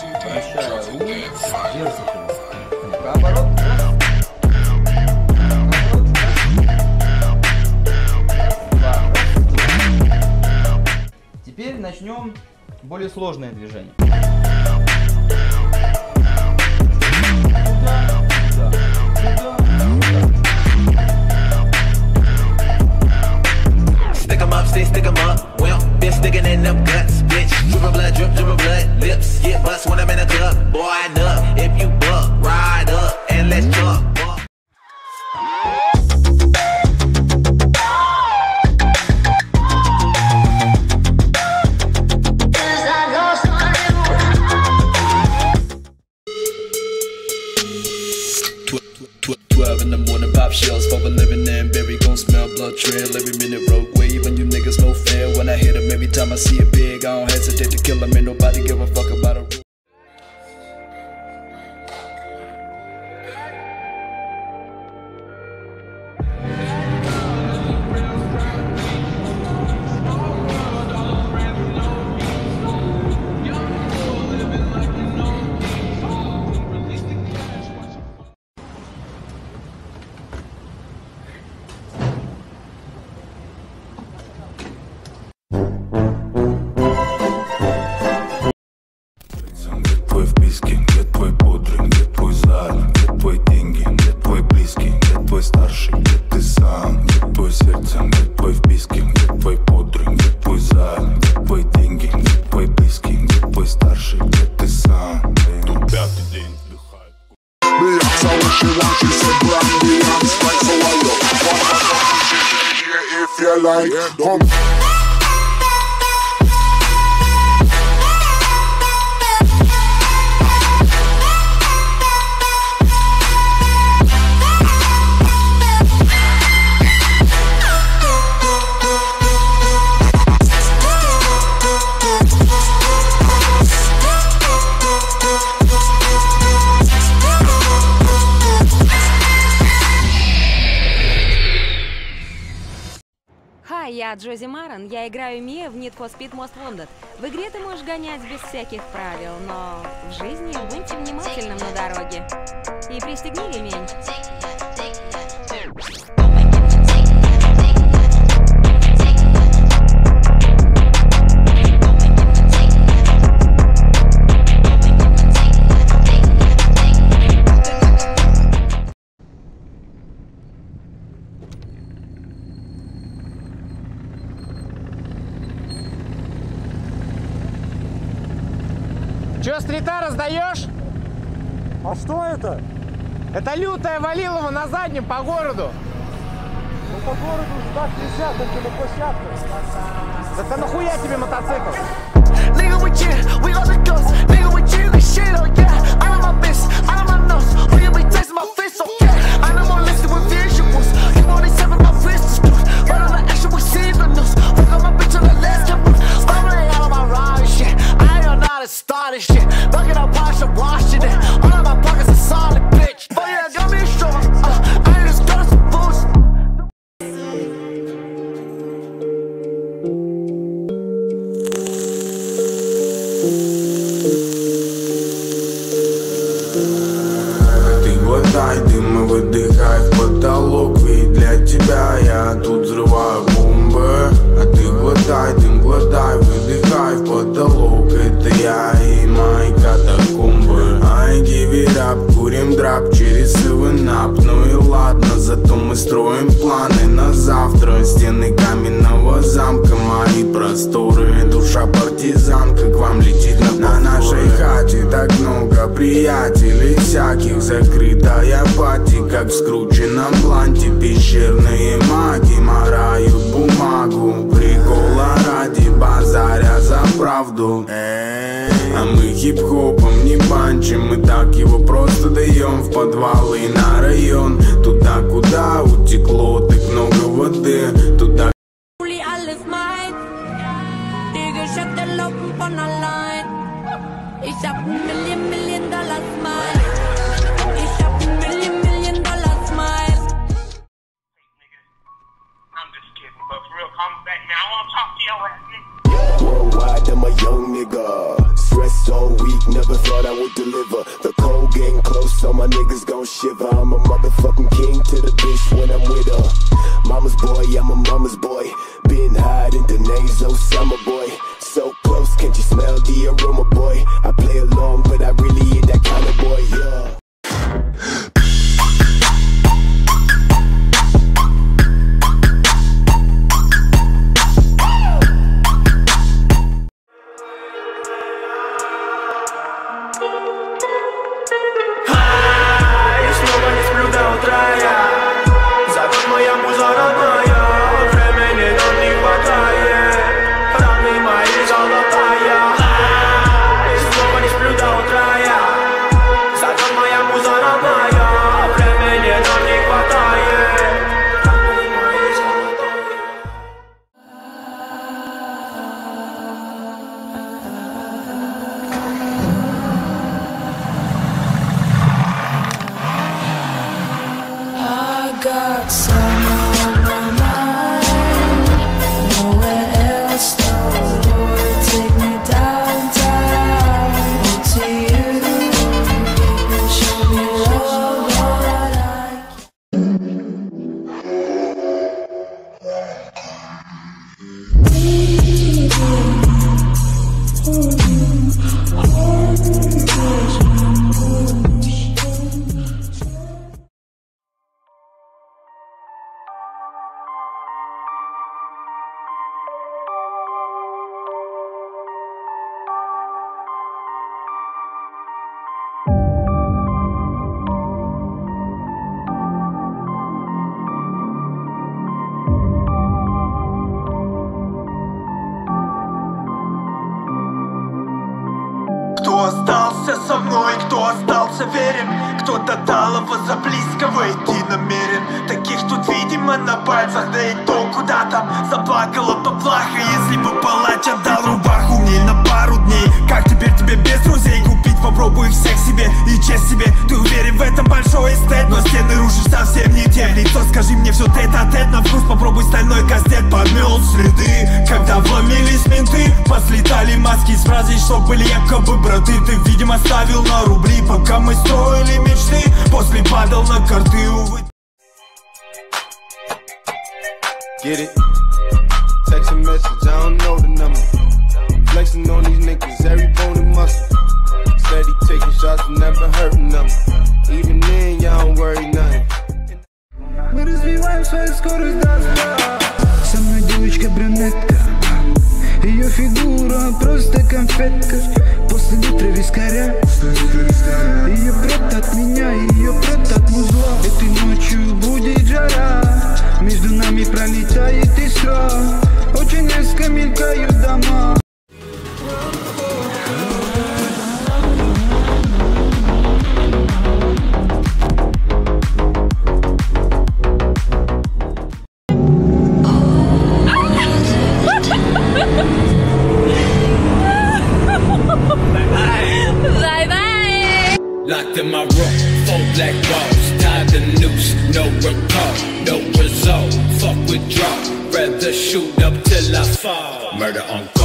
Вращая руль, держит его. Ну-ка, оборот. Теперь начнем более сложное движение. Stick 'em up, stay stick 'em up. We don't been sticking in them guts, bitch. Drip blood, lips get bust when I'm in the club. Boy, I know if you buck, ride up and let's jump. In the morning, pop shells for a living and berry gon' smell blood trail every minute. Rogue wave and you niggas no fair. When I hit 'em, every time I see it big, I don't hesitate to kill 'em. Ain't nobody give a fuck about a rule. Я Джози Маран, я играю Мия в Need for Speed Most Wanted. В игре ты можешь гонять без всяких правил, но в жизни будьте внимательным на дороге. И пристегни ремень. Чё, стрита раздаешь? А что это? Это лютая Валилова на заднем по городу. Ну по городу так нельзя, только на площадке. Да нахуя тебе мотоцикл? Nigga, we chill, we got the guns. Nigga, we chill, this shit, oh yeah. I know my best, I know my nose. We be tasting my face, okay. I know more listen with visuals. You only seven my wrists is good. But on the action, we see the news. We got my bitch on the last campus. Stumbling out of my ride shit. I ain't know how to start this shit. Bucket up, washing it. All of my pockets are solid, bitch. Oh yeah, got me strong. I ain't just got some boost. Глотай дым и выдыхай в потолок. Ведь для тебя я тут взрываю бомбы. А ты глотай дым, глотай, выдыхай в потолок. Это я и мои катакомбы. I give it up, курим драп через 7-Up. Ну и ладно, зато мы строим планы на завтра. Стены каменного замка, мои просторы. Душа партизанка к вам летит на нашей хате. Так много приятелей всяких. Закрытая пати, как в скрученном бланте. Пещерные маги морают бумагу. Прикола ради базаря за правду. А мы хип-хопом не банчим. Мы так его просто даем в подвалы на район. Туда, куда утекло так много воды. Туда. Ich hab $1 Million Smile. Ich hab $1 Million Smile. I'm just kidding, but for real, come back now. I wanna talk to your ass, nigga. Worldwide, I'm a young nigga. Stressed so week, never thought I would deliver. The cold getting close, so my niggas gon' shiver. I'm a motherfucking king to the bitch when I'm with her. Mama's boy, I'm a mama's boy. Been hiding the nasal summer boy. So close, can't you smell the aroma, boy? I play along, but I really ain't that kind of boy, yeah. Got some on my mind, nowhere else to go. Take me downtown, to you. You can show me love, what I Кто остался со мной, кто остался верен, кто до талого за близкого идти намерен. Таких тут видимо на пальцах, да и то куда там. Заплакала поплаха, если бы палач отдал рубаху мне на пару дней. Как теперь тебе без друзей купить? Попробуй всех себе и честь себе. Ты уверен в этом, большой эстет, но стены рушишь совсем не те. Лицо скажи мне все тет-а-тет, на вкус попробуй стальной кастет. Помел следы, когда вломились менты, послетали маски с фразой, что были якобы браты. Ты, видимо, ставил на рубли, пока мы строили мечты. После падал на карты, увы. Get it? Text a message, I don't know the number. Flexing on these niggas, every bone and muscle. Steady taking shots, never hurting them. Even then, y'all don't worry nothing. Мы развиваем свою скорость до 100. Со мной девочка-брюнетка, ее фигура просто конфетка. После литра вискаря ее прет от меня, ее прет от музла. Этой ночью будет жара, между нами пролетает искра. Очень резко мелькают дома. Locked in my room, 4 black walls, tied the noose, no recall, no result. Fuck withdrawal, rather shoot up till I fall. Murder on